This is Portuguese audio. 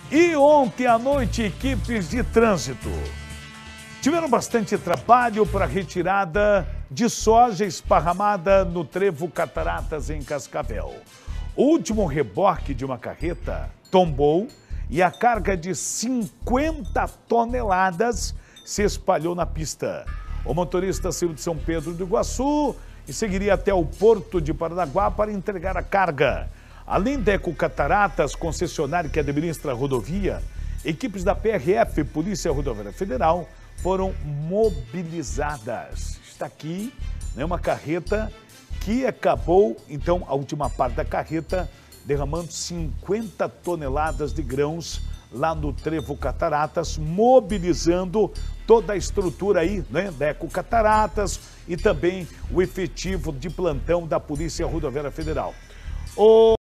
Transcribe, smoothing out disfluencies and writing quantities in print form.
E ontem à noite, equipes de trânsito tiveram bastante trabalho para a retirada de soja esparramada no trevo Cataratas, em Cascavel. O último reboque de uma carreta tombou e a carga de 50 toneladas se espalhou na pista. O motorista saiu de São Pedro do Iguaçu e seguiria até o Porto de Paranaguá para entregar a carga. Além da Ecocataratas, concessionária que administra a rodovia, equipes da PRF, Polícia Rodoviária Federal, foram mobilizadas. Está aqui, né, uma carreta que acabou, então, a última parte da carreta, derramando 50 toneladas de grãos lá no trevo Cataratas, mobilizando toda a estrutura aí, né, da Ecocataratas e também o efetivo de plantão da Polícia Rodoviária Federal.